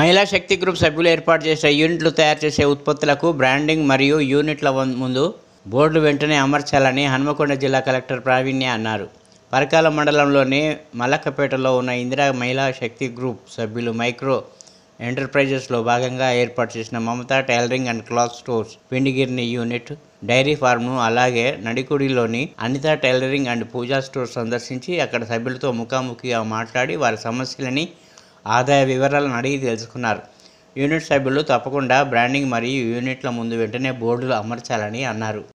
మహిళా శక్తి గ్రూప్ సభ్యులు ఏర్పాటు చేసిన యూనిట్లు తయారు చేసే ఉత్పత్తులకు బ్రాండింగ్ మరియు యూనిట్ల ముందు బోర్డులు వెంటనే అమర్చాలని హన్మకొండ జిల్లా కలెక్టర్ ప్రావీణ్య అన్నారు. పరకాల మండలంలోని మలక్కపేటలో ఉన్న ఇందిరా మహిళా శక్తి గ్రూప్ సభ్యులు మైక్రో ఎంటర్ప్రైజెస్లో భాగంగా ఏర్పాటు చేసిన Mamata tailoring and cloth stores పిండిగిరిని యూనిట్, డైరీ ఫార్మ్ను, అలాగే నడికుడిలోని Anitha tailoring and Pooja stores సందర్శించి అక్కడ సభ్యులతో ముఖాముఖిగా మాట్లాడి వారి సమస్యలని, ఆదాయ వివరాలను అడిగి తెలుసుకున్నారు. యూనిట్ సభ్యులు తప్పకుండా బ్రాండింగ్ మరియు యూనిట్ల ముందు వెంటనే బోర్డులు అమర్చాలని అన్నారు.